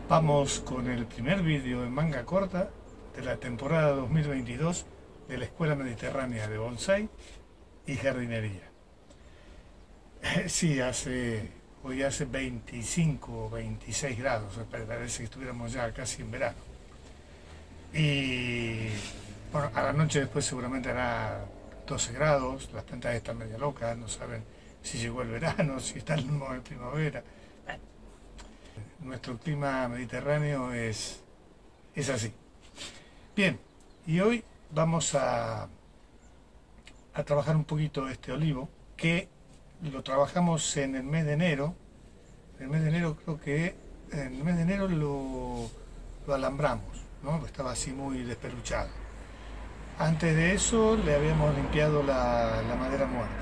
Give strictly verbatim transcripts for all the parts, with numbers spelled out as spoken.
Vamos con el primer vídeo en manga corta de la temporada dos mil veintidós de la Escuela Mediterránea de Bonsai y Jardinería. Sí, hace, hoy hace veinticinco o veintiséis grados, parece que estuviéramos ya casi en verano. Y bueno, a la noche después seguramente hará doce grados, las plantas están medio locas, no saben si llegó el verano, si está el mismo de primavera. Nuestro clima mediterráneo es, es así. Bien, y hoy vamos a, a trabajar un poquito este olivo, que lo trabajamos en el mes de enero. En el mes de enero creo que, en el mes de enero lo, lo alambramos, ¿no? Estaba así muy despeluchado. Antes de eso le habíamos limpiado la, la madera muerta.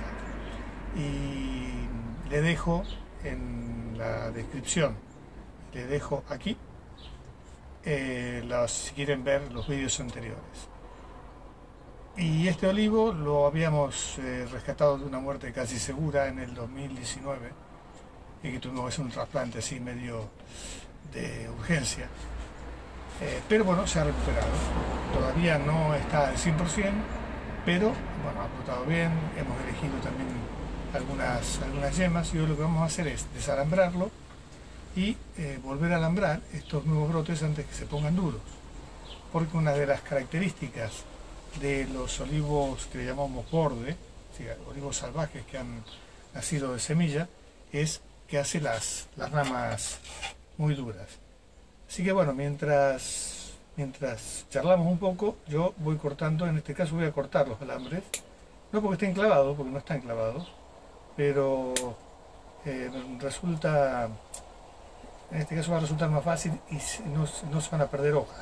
Y le dejo en la descripción, le dejo aquí, eh, los, si quieren ver los vídeos anteriores. Y este olivo lo habíamos eh, rescatado de una muerte casi segura en el dos mil diecinueve, y que tuvimos que hacer un trasplante así medio de urgencia. Eh, pero bueno, se ha recuperado. Todavía no está al cien por cien, pero bueno, ha brotado bien. Hemos elegido también algunas, algunas yemas, y hoy lo que vamos a hacer es desalambrarlo y eh, volver a alambrar estos nuevos brotes antes que se pongan duros, porque una de las características de los olivos que le llamamos borde, ¿sí?, olivos salvajes que han nacido de semilla, es que hace las, las ramas muy duras. Así que bueno, mientras, mientras charlamos un poco, yo voy cortando, en este caso voy a cortar los alambres, no porque estén clavados, porque no están clavados, pero eh, resulta, en este caso va a resultar más fácil y no, no se van a perder hojas.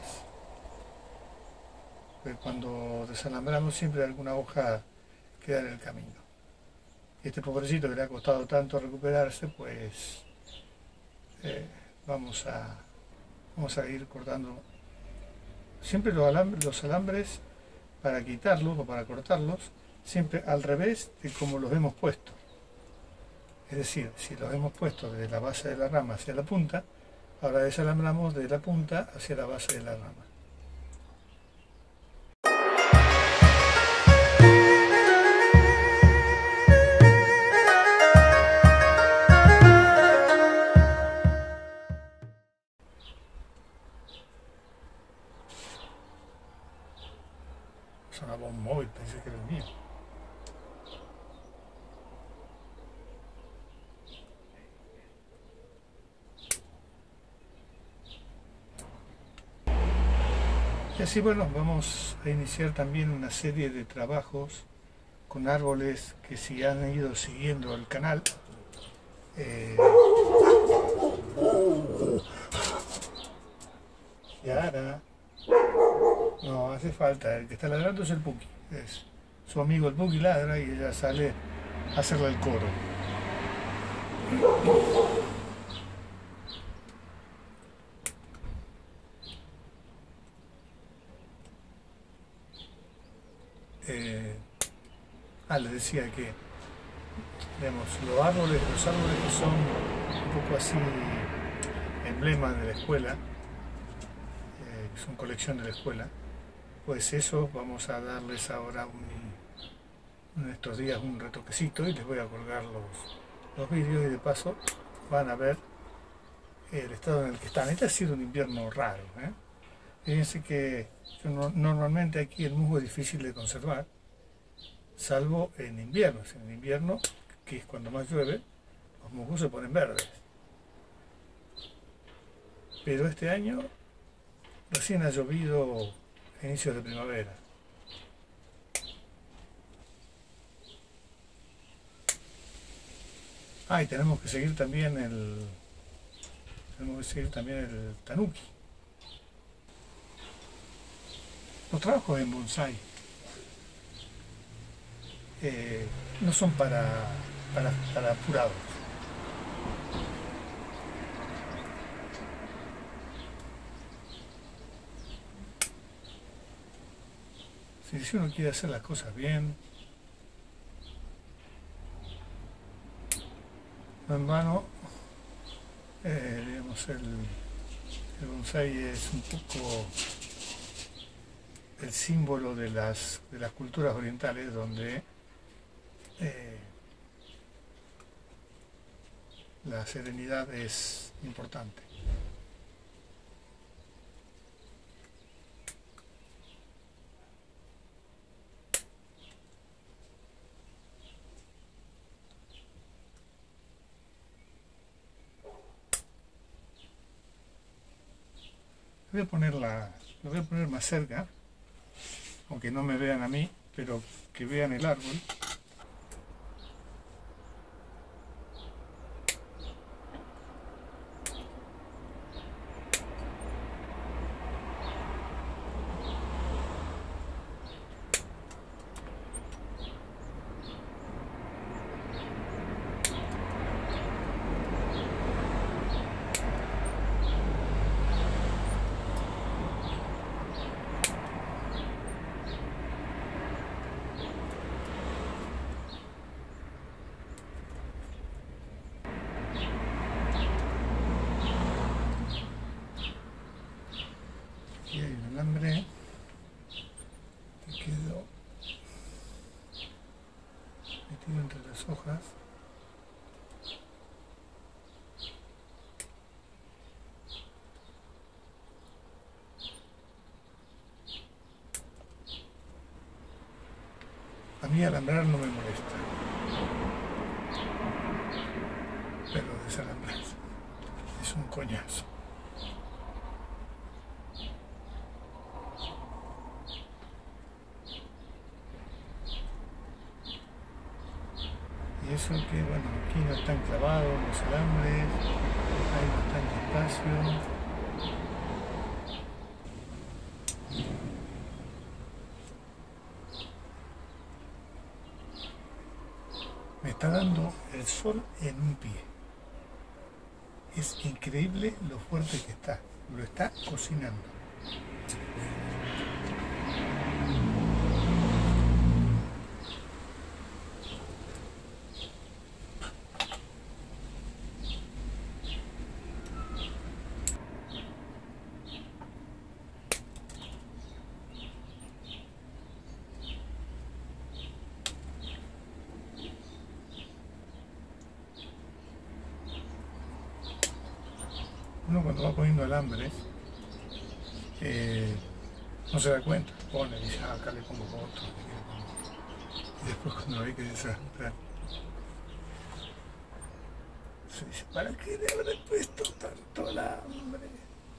Porque cuando desalambramos siempre alguna hoja queda en el camino. Y este pobrecito que le ha costado tanto recuperarse, pues eh, vamos a... Vamos a ir cortando siempre los alambres, los alambres para quitarlos o para cortarlos, siempre al revés de como los hemos puesto. Es decir, si los hemos puesto desde la base de la rama hacia la punta, ahora desalambramos de la punta hacia la base de la rama. Sonaba un móvil, pensé que era el mío. Y así, bueno, vamos a iniciar también una serie de trabajos con árboles que, si han ido siguiendo el canal, eh, y ahora no hace falta, el que está ladrando es el Puki, es su amigo el Puki, ladra y ella sale a hacerle el coro. Eh, ah, les decía que, digamos, los árboles, los árboles que son un poco así emblemas de la escuela, eh, que son colección de la escuela, pues eso vamos a darles ahora un, en estos días un retoquecito, y les voy a colgar los, los vídeos, y de paso van a ver el estado en el que están. Este ha sido un invierno raro, ¿eh? Fíjense que yo no, normalmente aquí el musgo es difícil de conservar, salvo en invierno. En invierno, que es cuando más llueve, los musgos se ponen verdes. Pero este año recién ha llovido a inicios de primavera. Ah, y tenemos que seguir también el tenemos que seguir también el tanuki. Los trabajos en bonsai eh, no son para, para, para apurados. Si uno quiere hacer las cosas bien, no en vano, eh, digamos, el, El bonsái es un poco el símbolo de las, de las culturas orientales, donde eh, la serenidad es importante. Voy a ponerla, lo voy a poner más cerca, aunque no me vean a mí, pero que vean el árbol. Aquí hay un alambre que quedó metido entre las hojas. A mí alambrar no me molesta, pero desalambrar es un coñazo. Y eso que, bueno, aquí no están clavados los alambres, hay bastante espacio. Me está dando el sol en un pie. Es increíble lo fuerte que está, lo está cocinando. Uno cuando va poniendo alambres eh, no se da cuenta, pone y dice, ah, acá le pongo otro, y después cuando ve que desalambrar se dice, ¿para qué le habré puesto tanto alambre?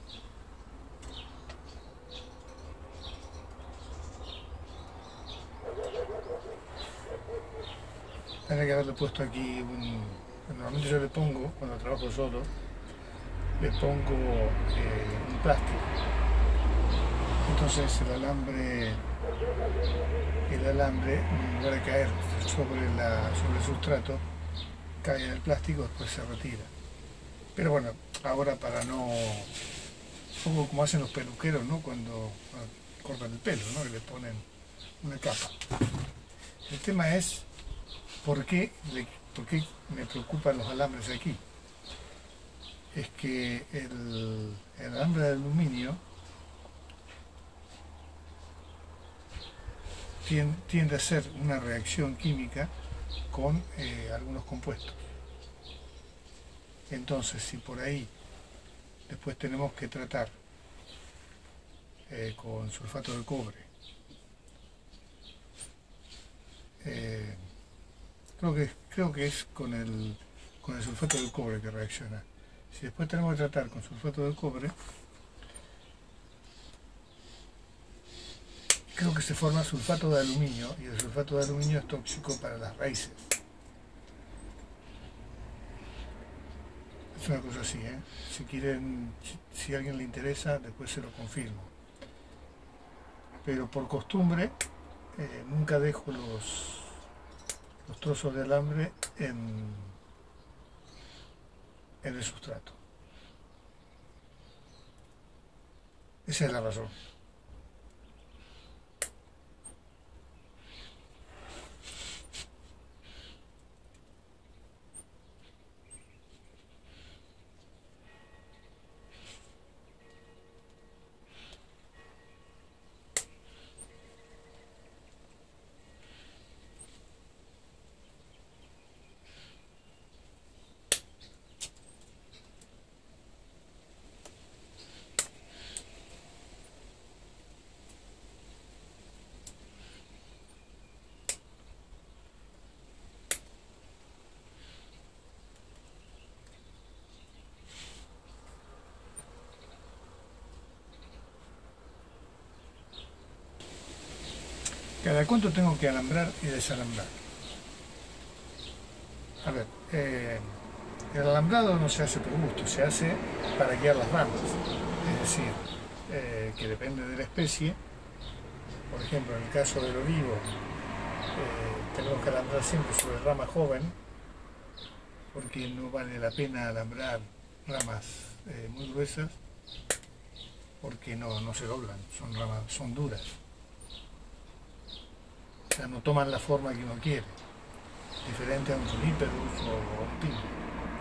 Tendría que haberle puesto aquí un... Normalmente yo le pongo, cuando trabajo solo, le pongo eh, un plástico. Entonces el alambre, el alambre, en lugar de caer sobre, la, sobre el sustrato, cae en el plástico, después se retira. Pero bueno, ahora para no... Un poco como hacen los peluqueros, ¿no? Cuando, cuando cortan el pelo, ¿no? Que le ponen una capa. El tema es, ¿por qué, le, por qué me preocupan los alambres aquí? Es que el, el alambre de aluminio tiende, tiende a hacer una reacción química con eh, algunos compuestos. Entonces, si por ahí después tenemos que tratar eh, con sulfato de cobre, eh, creo, que, creo que es con el, con el sulfato de cobre que reacciona. Si después tenemos que tratar con sulfato de cobre, creo que se forma sulfato de aluminio, y el sulfato de aluminio es tóxico para las raíces. Es una cosa así, ¿eh? Si quieren, si, si a alguien le interesa, después se lo confirmo. Pero por costumbre, eh, nunca dejo los, los trozos de alambre en, en el sustrato. Esa es la razón. ¿Cada cuánto tengo que alambrar y desalambrar? A ver, eh, el alambrado no se hace por gusto, se hace para guiar las ramas. Es decir, eh, que depende de la especie. Por ejemplo, en el caso del olivo, eh, tenemos que alambrar siempre sobre rama joven, porque no vale la pena alambrar ramas eh, muy gruesas, porque no, no se doblan, son ramas, son duras. O sea, no toman la forma que uno quiere, diferente a un Juniperus o a un pino.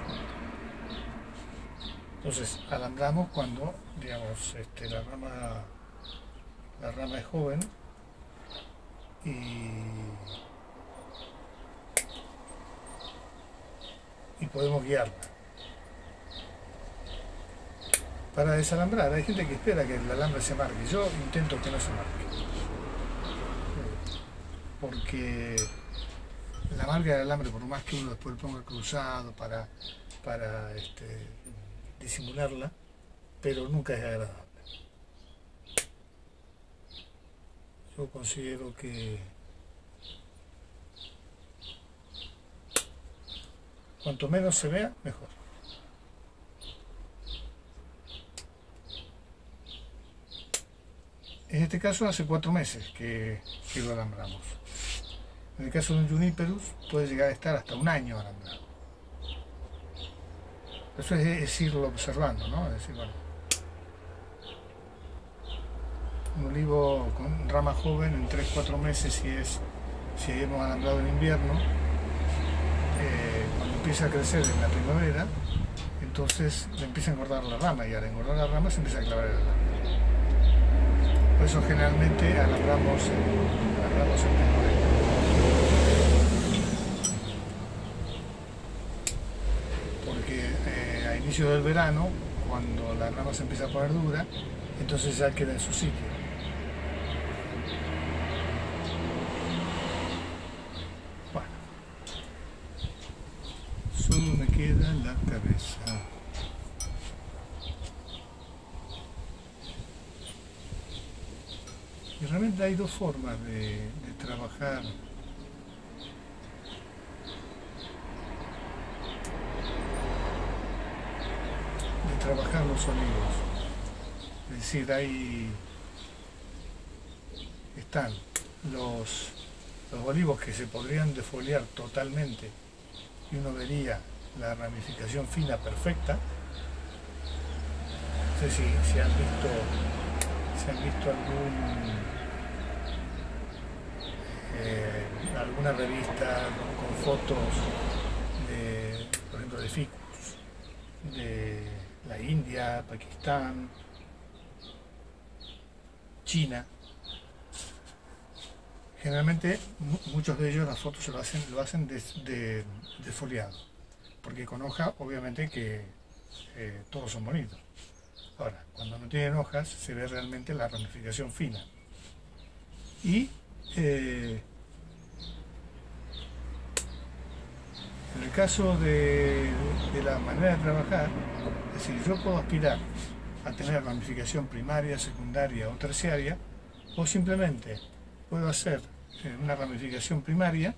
Entonces, alambramos cuando, digamos, este, la rama la rama es joven y, y podemos guiarla. Para desalambrar, hay gente que espera que el alambre se marque. Yo intento que no se marque, porque la marca del alambre, por más que uno después lo ponga cruzado para, para este, disimularla, pero nunca es agradable. Yo considero que cuanto menos se vea, mejor. En este caso hace cuatro meses que, que lo alambramos. En el caso de un Juniperus puede llegar a estar hasta un año alambrado. Eso es, es irlo observando, ¿no? Es decir, bueno, un olivo con rama joven en tres cuatro meses, si, es, si hemos alambrado en invierno, eh, cuando empieza a crecer en la primavera, entonces le empieza a engordar la rama, y al engordar la rama se empieza a clavar el alambre. Por eso generalmente alambramos en, alambramos en primavera. Porque eh, a inicio del verano, cuando la rama se empieza a poner dura, entonces ya queda en su sitio. Bueno, solo me queda la cabeza. Y realmente hay dos formas de, de trabajar de trabajar los olivos. Es decir, ahí están los, los olivos que se podrían defoliar totalmente y uno vería la ramificación fina perfecta. No sé si, si han visto si han visto algún eh, alguna revista con fotos de, por ejemplo, de ficus de la India, Pakistán, China. Generalmente muchos de ellos las fotos se lo hacen, lo hacen desfoliado, de, de porque con hoja obviamente que eh, todos son bonitos. Ahora, cuando no tienen hojas se ve realmente la ramificación fina. Y eh, en el caso de, de la manera de trabajar, es decir, yo puedo aspirar a tener ramificación primaria, secundaria o terciaria, o simplemente puedo hacer una ramificación primaria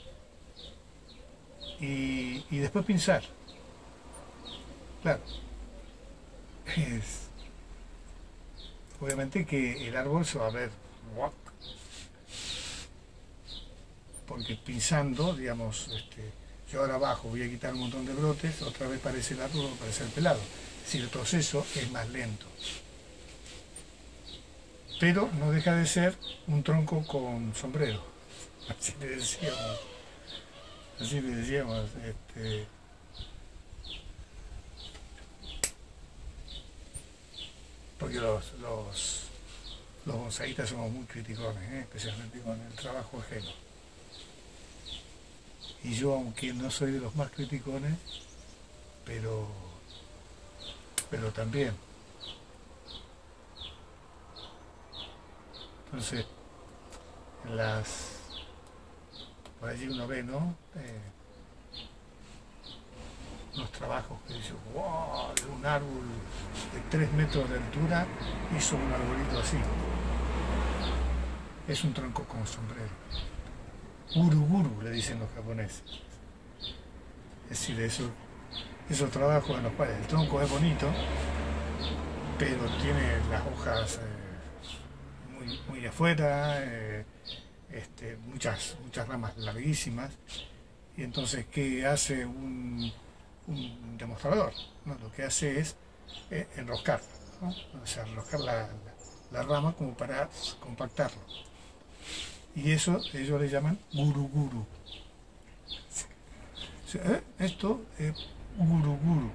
y, y después pinzar. Claro, es, obviamente que el árbol se va a ver guac, porque pinzando, digamos, este, yo ahora abajo voy a quitar un montón de brotes, otra vez parece el árbol, parece el pelado. Es decir, el proceso es más lento. Pero no deja de ser un tronco con sombrero. Así le decíamos. Así le decíamos. Este, porque los, los, los bonsaístas somos muy criticones, ¿eh? Especialmente con el trabajo ajeno. Y yo, aunque no soy de los más criticones, pero, pero también. Entonces, en las, por allí uno ve, ¿no? Eh, unos trabajos que dicen, wow, de un árbol de tres metros de altura hizo un arbolito así. es un tronco con sombrero. Guru guru le dicen los japoneses. Es decir, eso, esos trabajos en los cuales el tronco es bonito, pero tiene las hojas eh, muy, muy afuera, eh, este, muchas, muchas ramas larguísimas, y entonces, ¿qué hace un, un demostrador? ¿No? Lo que hace es eh, enroscar, ¿no? O sea, enroscar la, la, la rama como para compactarlo. Y eso ellos le llaman guru guru. ¿Eh? Esto es guru guru.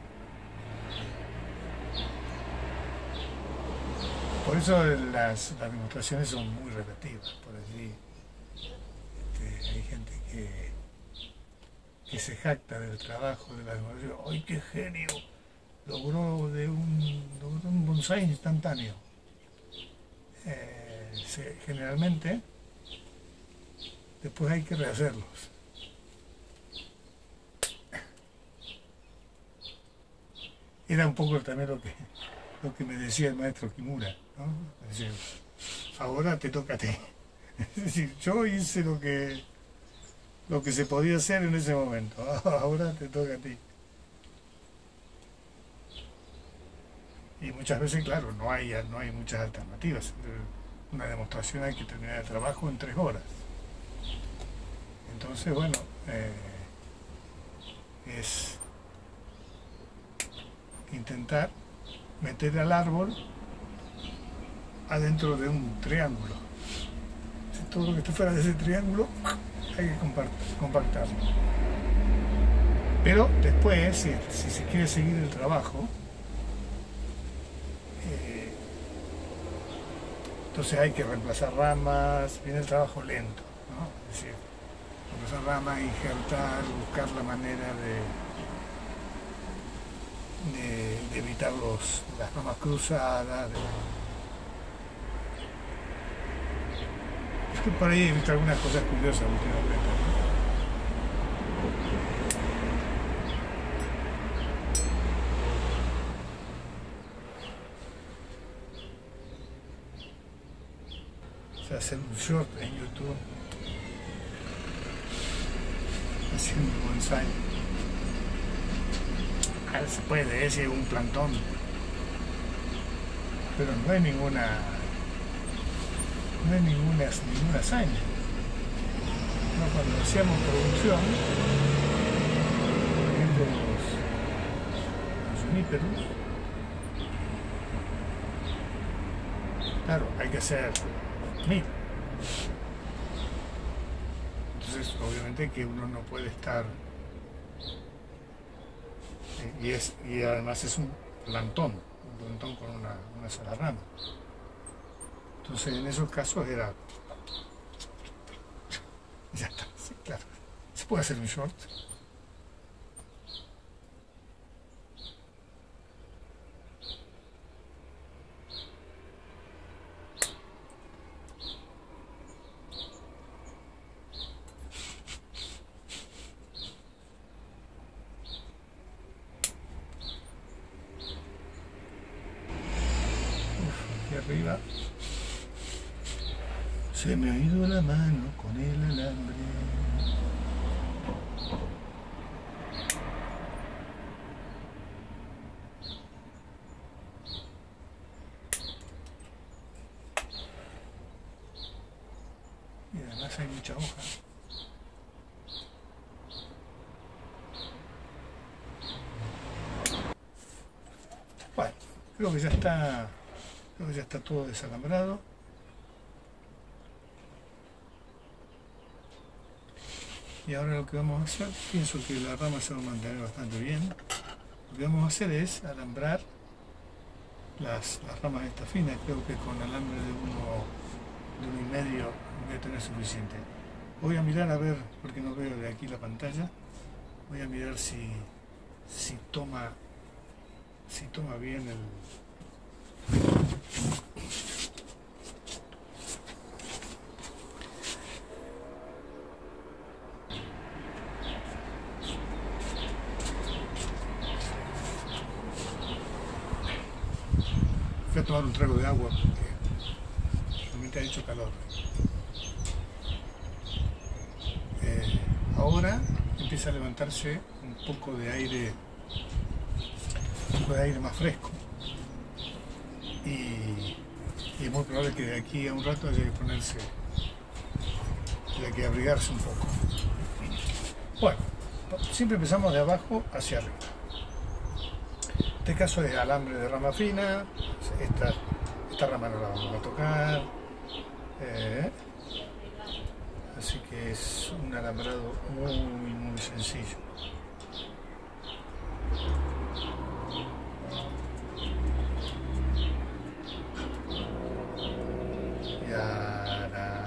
Por eso las, las demostraciones son muy relativas. Por allí este, hay gente que, que se jacta del trabajo de la demostración. ¡Ay, qué genio! Logró, de un, logró un bonsái instantáneo. Eh, se, generalmente después hay que rehacerlos. Era un poco también lo que, lo que me decía el maestro Kimura, ¿no? Decía, ahora te toca a ti. Es decir, yo hice lo que, lo que se podía hacer en ese momento, ahora te toca a ti. Y muchas veces, claro, no hay, no hay muchas alternativas. Una demostración hay que terminar el trabajo en tres horas. Entonces, bueno, eh, es intentar meter al árbol adentro de un triángulo. Si todo lo que esté fuera de ese triángulo hay que compactarlo. Pero después, si, si se quiere seguir el trabajo, eh, entonces hay que reemplazar ramas, viene el trabajo lento, ¿no? Es decir, reemplazar ramas, injertar, buscar la manera de De, de evitar los, las ramas cruzadas. De... Es que por ahí he visto algunas cosas curiosas últimamente, ¿no? O sea, hacer un short en YouTube haciendo un bonsái. Se puede, es un plantón, pero no hay ninguna no hay ninguna ninguna hazaña. No, cuando hacíamos producción, por ejemplo los, los uníperos, claro, hay que hacer mil. Entonces obviamente que uno no puede estar. Y, es, y además es un plantón, un plantón con una, una sola rama. Entonces en esos casos era... Ya está, sí, claro. Se puede hacer un short. Arriba se me ha ido la mano con el alambre. Y además hay mucha hoja. Bueno, creo que ya está. Creo que ya está todo desalambrado. Y ahora lo que vamos a hacer, pienso que la rama se va a mantener bastante bien. Lo que vamos a hacer es alambrar las, las ramas estas finas. Creo que con alambre de uno, de uno y medio voy a tener suficiente. Voy a mirar a ver, porque no veo de aquí la pantalla, voy a mirar si, si toma, si toma bien el... Fui a tomar un trago de agua porque realmente ha hecho calor. Ahora empieza a levantarse un poco de aire, un poco de aire más fresco. Y, y es muy probable que de aquí a un rato haya que ponerse, haya que abrigarse un poco. Bueno, siempre empezamos de abajo hacia arriba. Este caso es alambre de rama fina, esta, esta rama no la vamos a tocar, eh, así que es un alambrado muy muy sencillo. Y ahora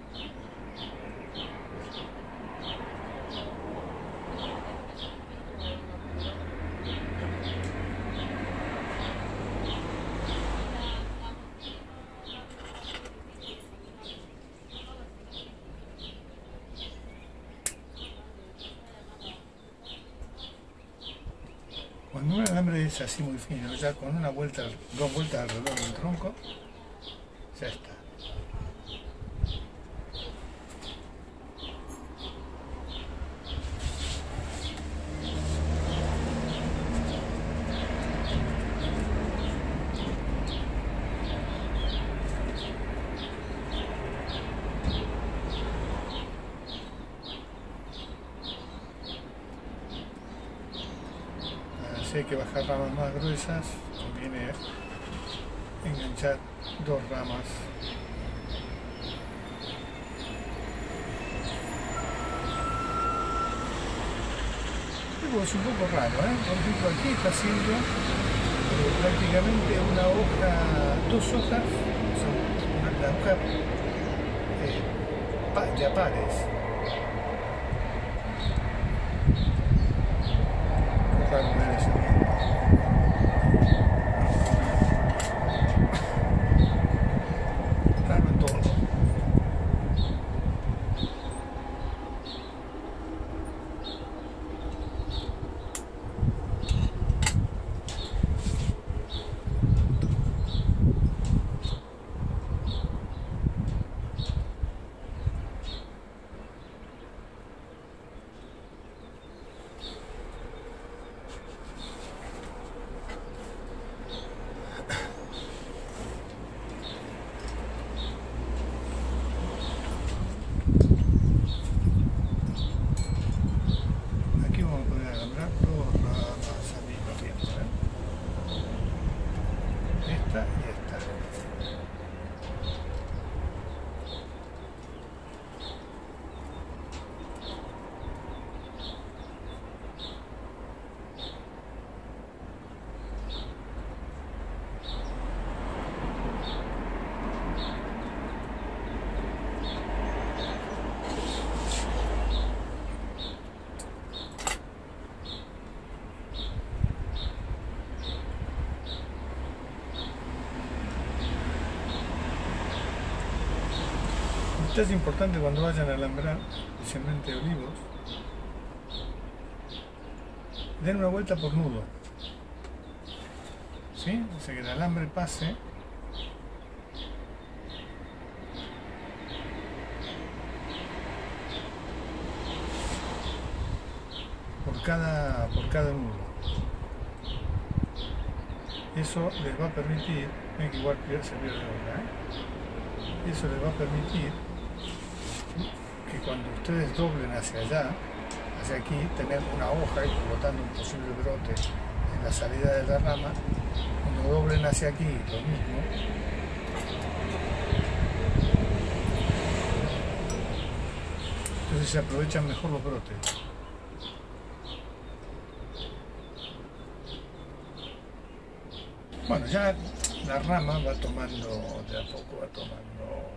cuando un alambre es así muy fino, ya con una vuelta, dos vueltas alrededor del tronco, ya está. Si hay que bajar ramas más gruesas, conviene enganchar dos ramas. Esto es un poco raro, ¿eh? Por ejemplo, aquí está haciendo eh, prácticamente una hoja, dos hojas, son una, la hoja eh, de a pares. Qué raro ver eso. Raro todo. Esta y esta. Esto es importante cuando vayan a alambrar, especialmente olivos, den una vuelta por nudo, ¿sí? O sea que el alambre pase por cada, por cada nudo. Eso les va a permitir, ven que igual se pierde ahora, ¿eh? Eso les va a permitir que cuando ustedes doblen hacia allá, hacia aquí, tener una hoja y por lo tanto un posible brote en la salida de la rama. Cuando doblen hacia aquí, lo mismo. Entonces se aprovechan mejor los brotes. Bueno, ya la rama va tomando, de a poco va tomando,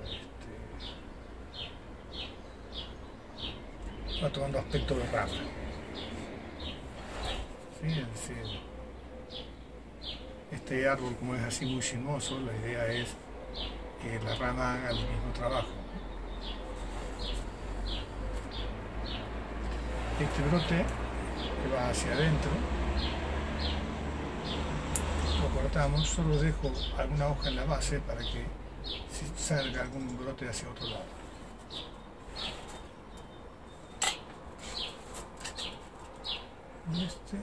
este, va tomando aspecto de rama. ¿Sí? Es decir, este árbol, como es así muy sinuoso, la idea es que la rama haga el mismo trabajo. Este brote que va hacia adentro, lo cortamos, solo dejo alguna hoja en la base para que si salga algún brote hacia otro lado. Y este...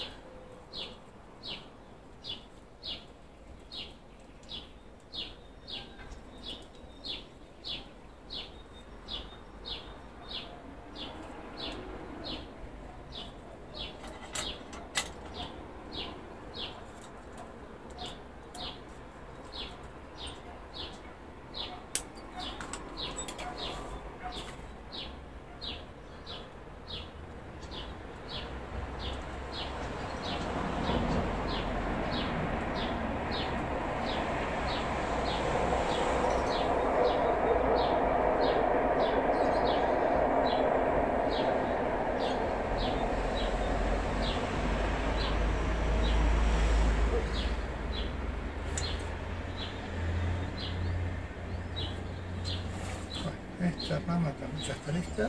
Esta rama también ya está lista.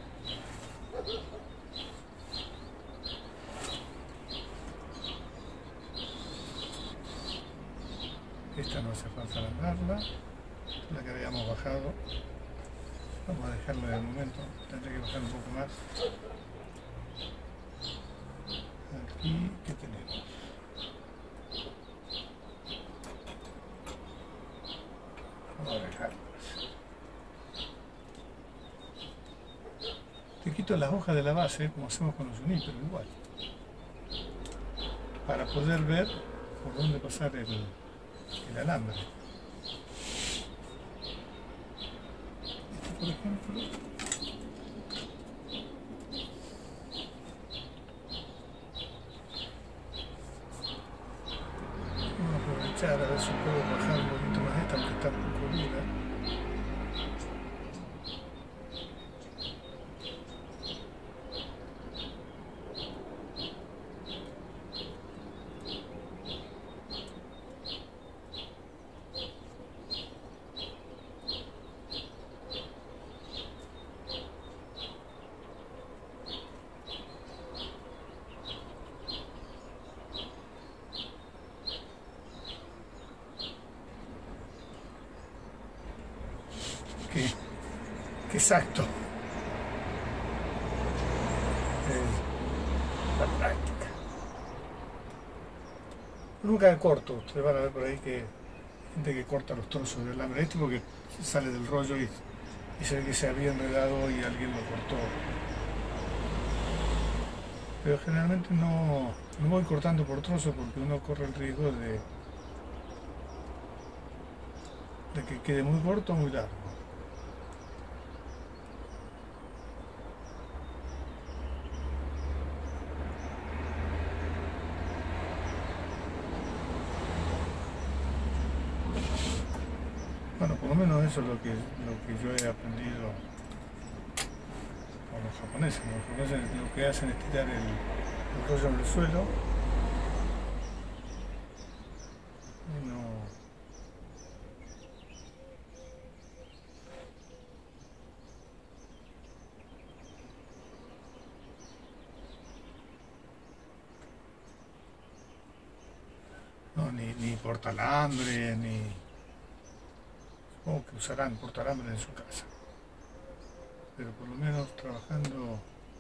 Esta no hace falta alargarla, la que habíamos bajado. Vamos a dejarla de momento, tendré que bajar un poco más. Aquí, ¿qué tenemos? Vamos a dejarlas. Te quito las hojas de la base, como hacemos con los uníperos, igual, para poder ver por dónde pasar el, el alambre. Este, por ejemplo, vamos a aprovechar a ver si puedo bajar un poquito más esta, aunque está un poco dura. Qué, qué exacto. Eh, la práctica. Nunca corto, ustedes van a ver por ahí que hay gente que corta los trozos del alambre este porque sale del rollo y, y se ve que se había enredado y alguien lo cortó. Pero generalmente no, no voy cortando por trozos porque uno corre el riesgo de, de que quede muy corto o muy largo. Bueno, por lo menos eso es lo que, lo que yo he aprendido con los japoneses. Los japoneses lo que hacen es tirar el, el rollo en el suelo y no... No, ni, ni portalambre, ni... Supongo que usarán portalambre en su casa. Pero por lo menos trabajando...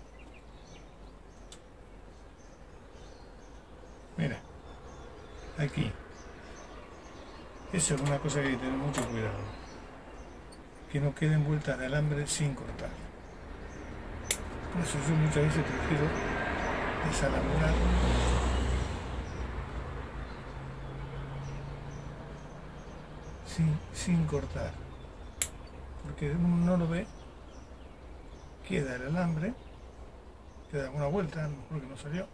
Mira, aquí. Eso es una cosa que hay que tener mucho cuidado. Que no queden vueltas de alambre sin cortar. Por eso yo muchas veces prefiero desalambrar. Sin, sin cortar, porque uno no lo ve, queda el alambre, queda una vuelta, a lo mejor que no salió,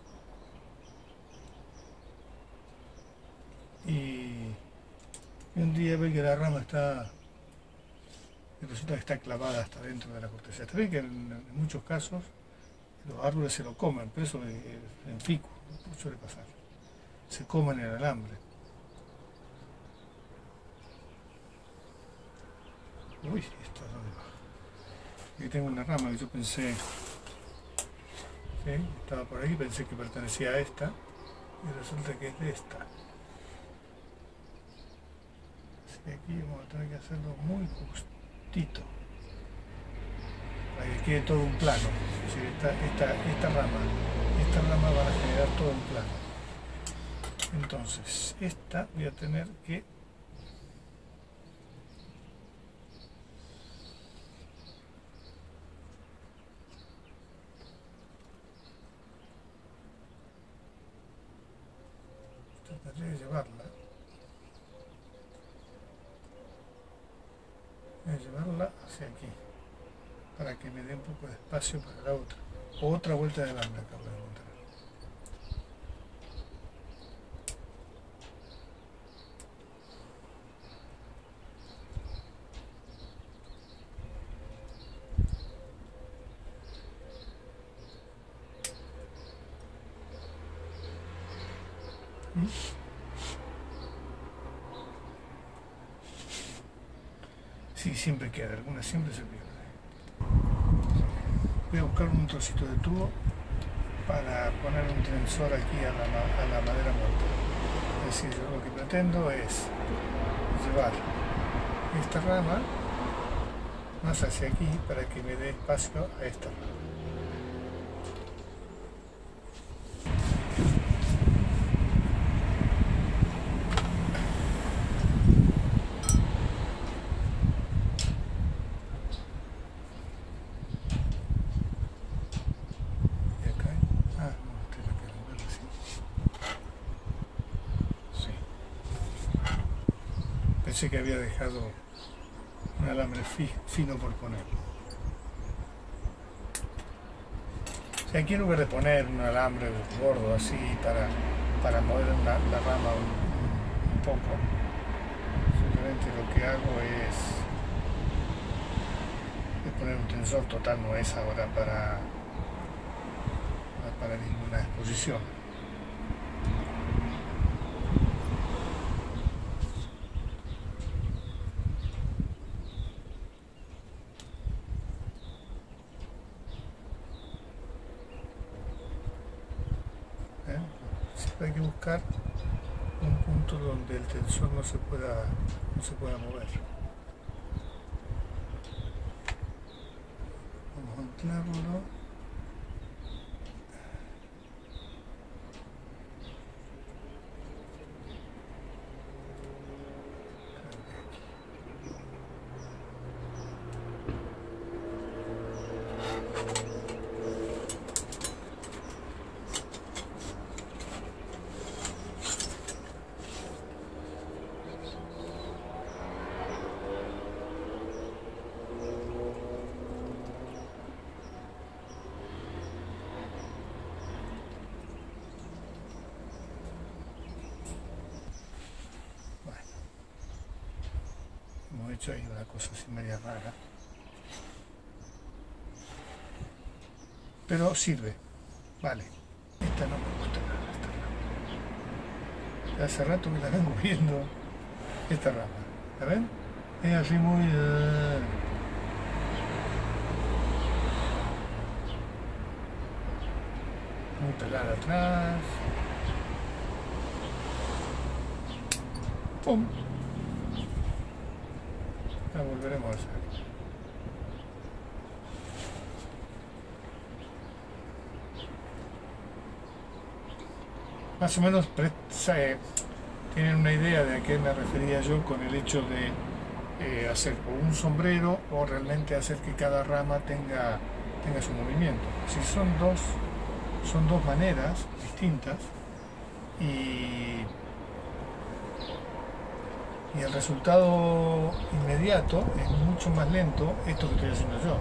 y, y un día ve que la rama está, y resulta que está clavada hasta dentro de la corteza. Está bien que en, en muchos casos los árboles se lo comen, pero eso es, en pico suele pasar, se comen el alambre. Uy, esto es donde va. Aquí tengo una rama que yo pensé, ¿sí? Estaba por ahí, pensé que pertenecía a esta y resulta que es de esta. Así que aquí vamos a tener que hacerlo muy justito para que quede todo un plano. Es decir, esta, esta, esta rama, esta rama van a generar todo el plano. Entonces esta voy a tener que trataré de llevarla voy a llevarla hacia aquí para que me dé un poco de espacio para la otra. Otra vuelta de banda acabo de encontrar. ¿Mm? Sí, siempre queda, alguna siempre se pierde. Voy a buscar un trocito de tubo para poner un tensor aquí a la, a la madera muerta. Es decir, yo lo que pretendo es llevar esta rama más hacia aquí para que me dé espacio a esta rama. Pensé que había dejado un alambre fi, fino por ponerlo. O sea, aquí en lugar de poner un alambre gordo así para, para mover la, la rama un, un poco, simplemente lo que hago es, es poner un tensor. Total, no es ahora para, para ninguna exposición. Hay que buscar un punto donde el tensor no se pueda, no se pueda mover. Vamos a anclarlo. Hecho ahí una cosa así media rara, pero sirve. Vale, esta no me gusta nada, esta rama. Hace rato que la vengo viendo, esta rama, ¿la ven? Es así muy uh... muy pelada atrás. ¡Pum! La volveremos a hacer. Más o menos eh, tienen una idea de a qué me refería yo con el hecho de eh, hacer o un sombrero o realmente hacer que cada rama tenga, tenga su movimiento. Si son dos, son dos maneras distintas y Y el resultado inmediato es mucho más lento esto que estoy haciendo yo.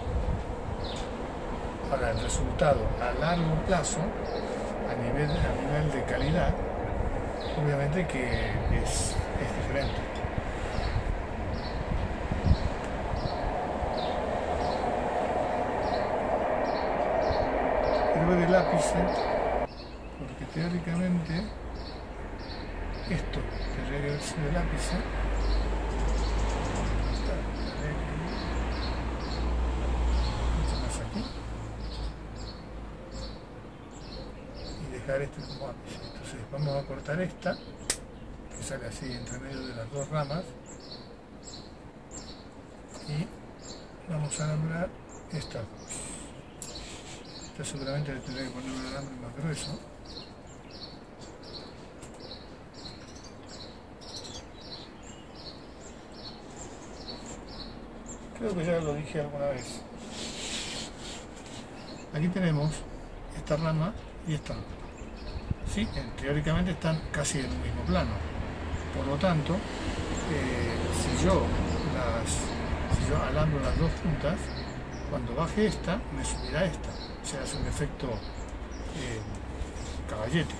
Ahora, el resultado a largo plazo, a nivel, a nivel de calidad, obviamente que es, es diferente. Quiero ver el lápiz, porque teóricamente esto tendría que haber sido el ápice. Mucho más aquí. Y dejar este como ápice. Entonces vamos a cortar esta, que sale así entre medio de las dos ramas. Y vamos a nombrar estas dos. Esta seguramente le tendré que poner un alambre más grueso. Creo que ya lo dije alguna vez. Aquí tenemos esta rama y esta rama. ¿Sí? Teóricamente están casi en el mismo plano. Por lo tanto, eh, si, yo las, si yo alambro las dos puntas, cuando baje esta, me subirá esta. O sea, hace un efecto eh, caballete.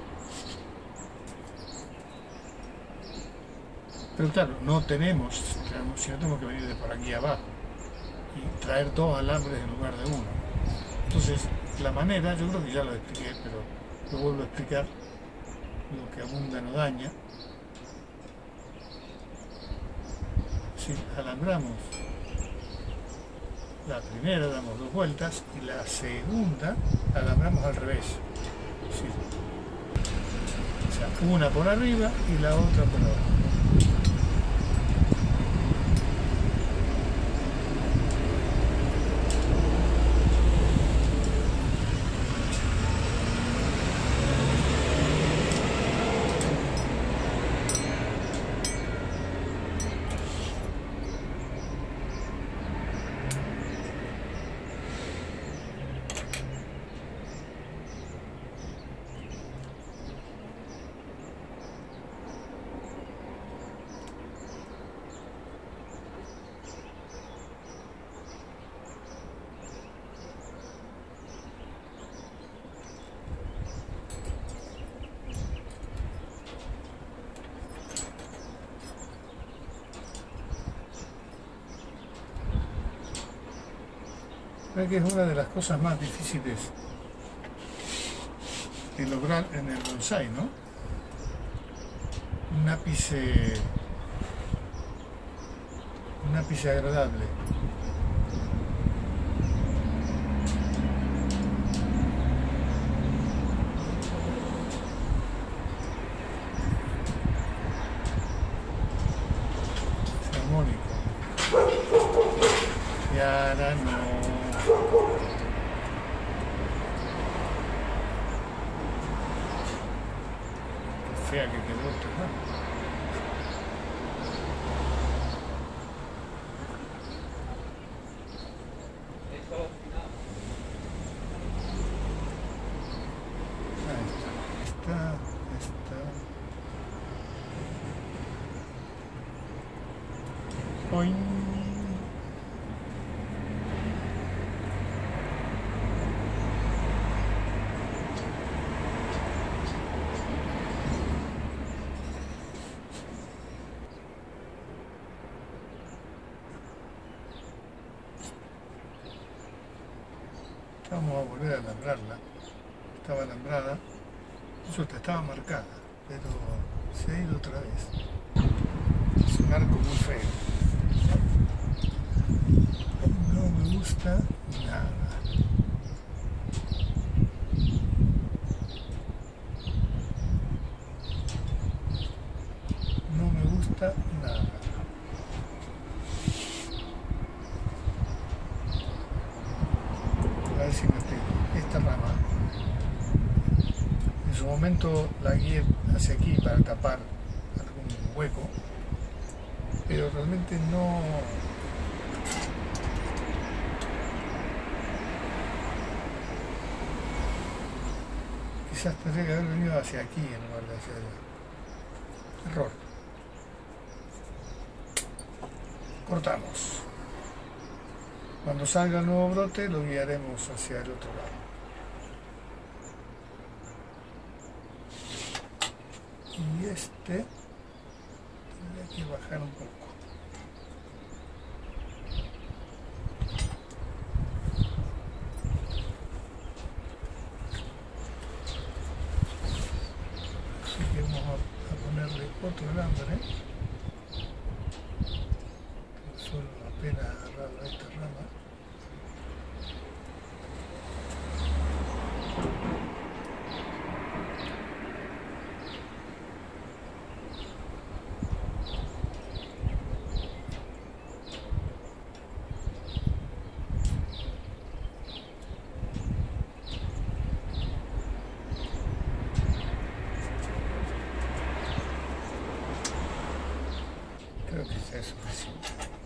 Pero claro, no tenemos, si no tenemos que venir de por aquí abajo y traer dos alambres en lugar de uno. Entonces, la manera, yo creo que ya lo expliqué, pero lo vuelvo a explicar, lo que abunda no daña. Si alambramos la primera, damos dos vueltas, y la segunda alambramos al revés. ¿Sí? O sea, una por arriba y la otra por abajo. Creo que es una de las cosas más difíciles de lograr en el bonsái, ¿no? Un ápice, un ápice agradable. Es armónico. Y ahora no. Fea que quedó esto, ¿no? Ahí está, está, está. Boing. Vamos a volver a alambrarla. Estaba alambrada, eso estaba marcada, pero se ha ido otra vez. Es un arco muy feo. No me gusta nada. No me gusta nada. A ver si me explico. Esta rama, en su momento la guié hacia aquí para tapar algún hueco, pero realmente no, quizás tendría que haber venido hacia aquí en lugar de hacia allá. Error. Cortamos. Cuando salga el nuevo brote lo guiaremos hacia el otro lado. Y este tendría que bajar un poco. Así que vamos a, a ponerle otro alambre. Solo apenas agarrarlo a esta rama. creo que ya es suficiente.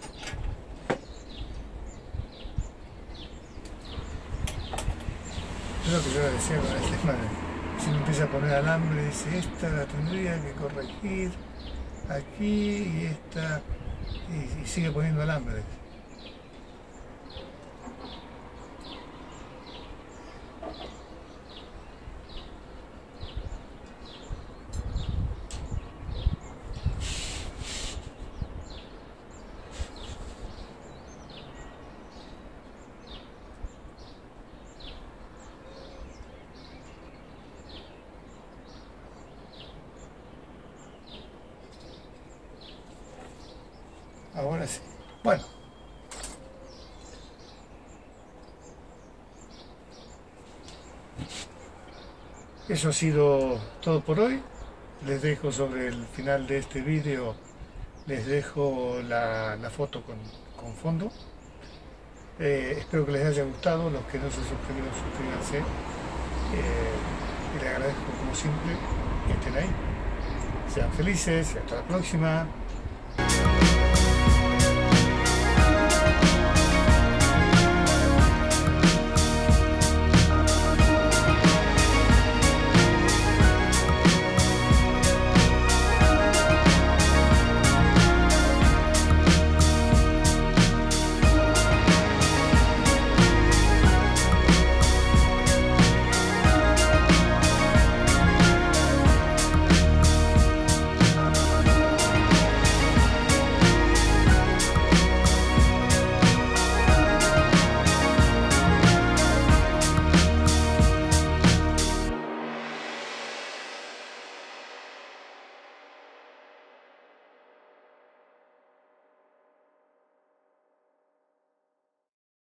Es lo que yo decía con el tema de, si uno empieza a poner alambre, dice, esta la tendría que corregir aquí y esta, y, y sigue poniendo alambre. Ahora sí. Bueno. Eso ha sido todo por hoy. Les dejo sobre el final de este vídeo, les dejo la, la foto con, con fondo. Eh, espero que les haya gustado. Los que no se suscribieron, suscríbanse. Eh, y les agradezco como siempre que estén ahí. Sean felices y hasta la próxima.